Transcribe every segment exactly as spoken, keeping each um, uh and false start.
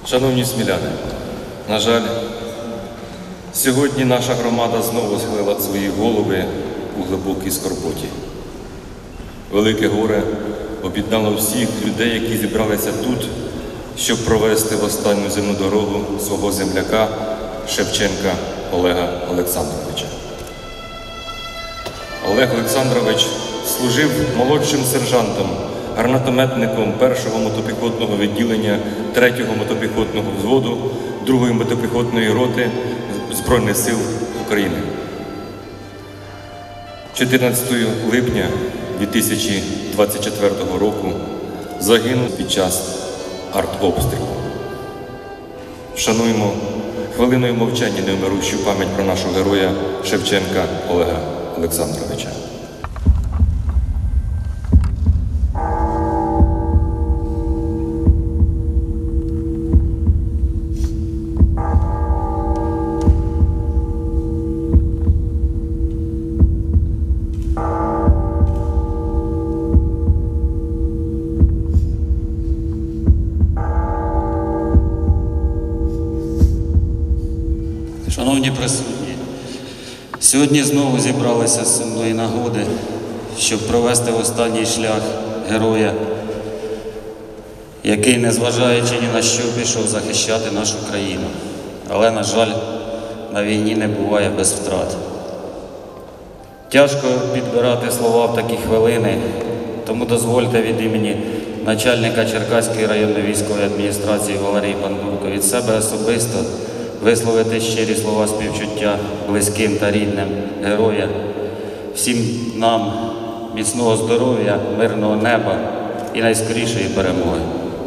Шановні сміляни, на жаль, сьогодні наша громада знову схилила свої голови у глибокій скорботі. Велике горе об'єднало всіх людей, які зібралися тут, щоб провести в останню земну дорогу свого земляка Шевченка Олега Олександровича. Олег Олександрович служив молодшим сержантом, гранатометником першого мотопіхотного відділення третього мотопіхотного взводу другої мотопіхотної роти Збройних сил України. чотирнадцятого липня дві тисячі двадцять четвертого року загинув під час артобстрілу. Вшануємо хвилиною мовчання невмирущу пам'ять про нашого героя Шевченка Олега Олександровича. Шановні присутні, сьогодні знову зібралися з земної нагоди, щоб провести в останній шлях героя, який, незважаючи ні на що, пішов захищати нашу країну. Але, на жаль, на війні не буває без втрат. Тяжко підбирати слова в такі хвилини, тому дозвольте від імені начальника Черкаської районної військової адміністрації Валерії Пандурко від себе особисто висловити щирі слова співчуття близьким та рідним героя, всім нам міцного здоров'я, мирного неба і найскорішої перемоги.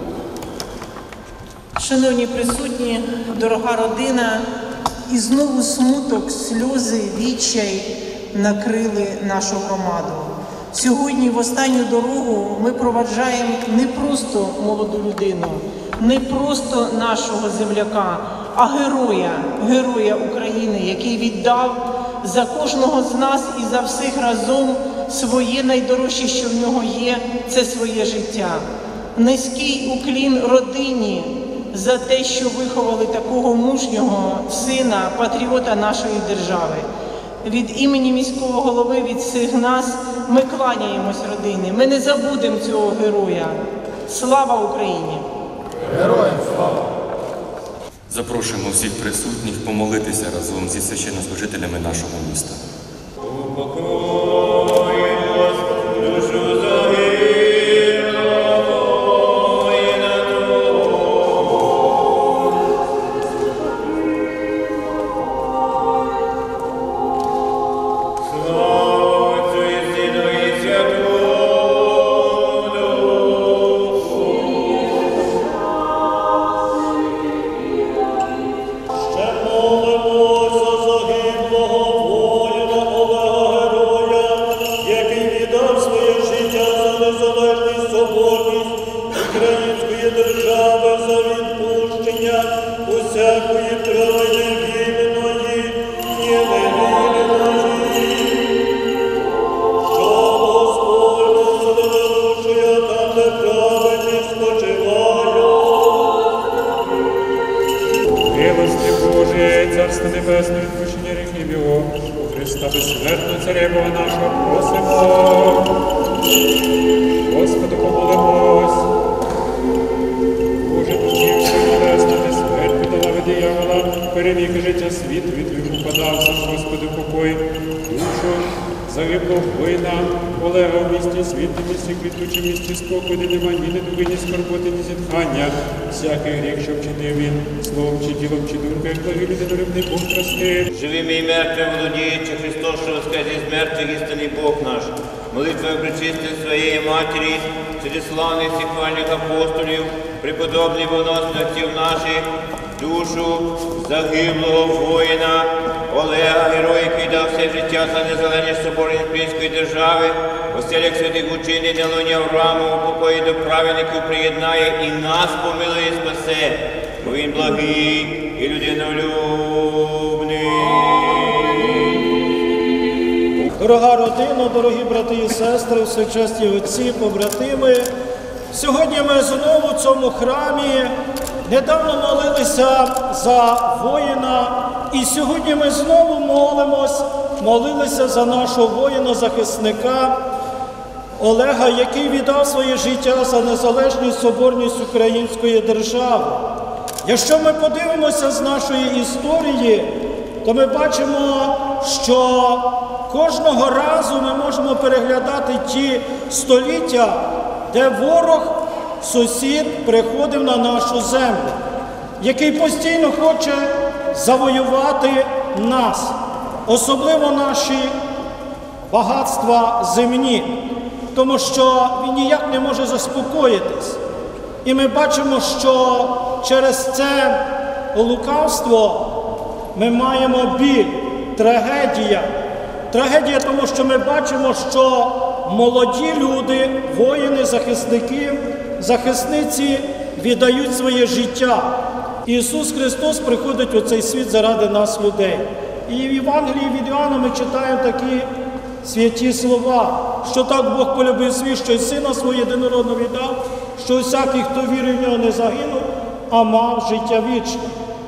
Шановні присутні, дорога родина, і знову смуток, сльози, відчай накрили нашу громаду. Сьогодні в останню дорогу ми проваджаємо не просто молоду людину, не просто нашого земляка, а героя, героя України, який віддав за кожного з нас і за всіх разом своє найдорожче, що в нього є, це своє життя. Низький уклін родині за те, що виховали такого мужнього сина, патріота нашої держави. Від імені міського голови, від всіх нас ми кланяємось родині. Ми не забудемо цього героя. Слава Україні! Героям слава! Запрошуємо всіх присутніх помолитися разом зі священнослужителями нашого міста. Української держави за відпущення усякої крові невільної і невільної, що Господь посилушує там, де праведні спочивають. Милости Божиє, Царство Небесне, відпущення гріхів Його, Христа безсмертного Царя нашого просимо. Господу помолимось. Боже, почивши небесне, не смерть подала від диявола, переміг життя світу, від віку подався, Господи, покой, душу загиблого воїна, Олега в місті світлі, місті квітучі, місті спокою, де нема ні недуги, ні скорботи, ні зітхання, всякий гріх, що вчинив він, словом чи ділом, чи думкою, як благий людинолюбний Бог прости. Живими і мертвим володіючи Христос, що воскрес із мертвих, істинний Бог наш, молитвою пречистої своєї Матері, серед славних всіх хвальних апостолів, преподобних богоносних наших, душу загиблого воїна Олега, героя, який дав все життя за незалежність соборної української держави, оселях святих учинень, на лоні Аврааму, у покої до праведників приєднає і нас помилує і спасе, бо він благий і людинолюбний. Дорога родина, дорогі брати і сестри, всечесні отці, побратими, сьогодні ми знову в цьому храмі недавно молилися за воїна, і сьогодні ми знову молимось, молилися за нашого воїна-захисника Олега, який віддав своє життя за незалежність, соборність української держави. Якщо ми подивимося з нашої історії, то ми бачимо, що кожного разу ми можемо переглядати ті століття, де ворог, сусід приходив на нашу землю, який постійно хоче завоювати нас, особливо наші багатства земні, тому що він ніяк не може заспокоїтись. І ми бачимо, що через це лукавство ми маємо біль, трагедія. Трагедія, тому що ми бачимо, що молоді люди, воїни, захисники, захисниці віддають своє життя. Ісус Христос приходить у цей світ заради нас, людей. І в Євангелії від Іоанна ми читаємо такі святі слова, що так Бог полюбив світ, що й Сина свого єдинородного віддав, що всякий, хто вірить в Нього, не загинув, а мав життя вічне.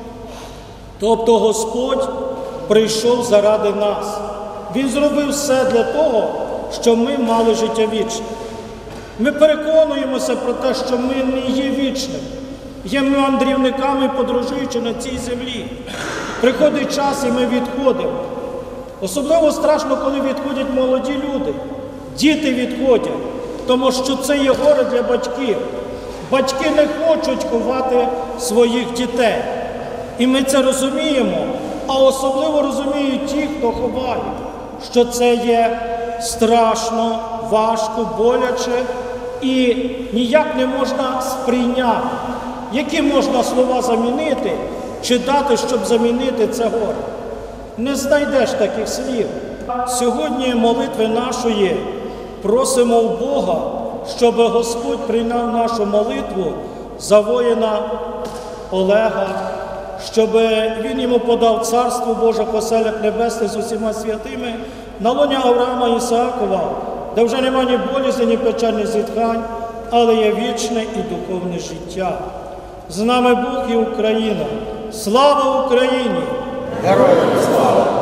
Тобто Господь прийшов заради нас. Він зробив все для того, щоб ми мали життя вічне. Ми переконуємося про те, що ми не є вічними. Є мандрівниками, подорожуючи на цій землі. Приходить час, і ми відходимо. Особливо страшно, коли відходять молоді люди. Діти відходять, тому що це є горе для батьків. Батьки не хочуть ховати своїх дітей. І ми це розуміємо, а особливо розуміють ті, хто ховає, що це є страшно, важко, боляче і ніяк не можна сприйняти. Які можна слова замінити чи дати, щоб замінити це горе? Не знайдеш таких слів. Сьогодні молитви нашої просимо у Бога, щоб Господь прийняв нашу молитву за воїна Олега, щоб Він йому подав Царство Боже по селях небесних з усіма святими, на лоні Авраама і Ісаакова, де вже немає ні болізні, ні печальних зітхань, але є вічне і духовне життя. З нами Бог і Україна. Слава Україні! Героям слава!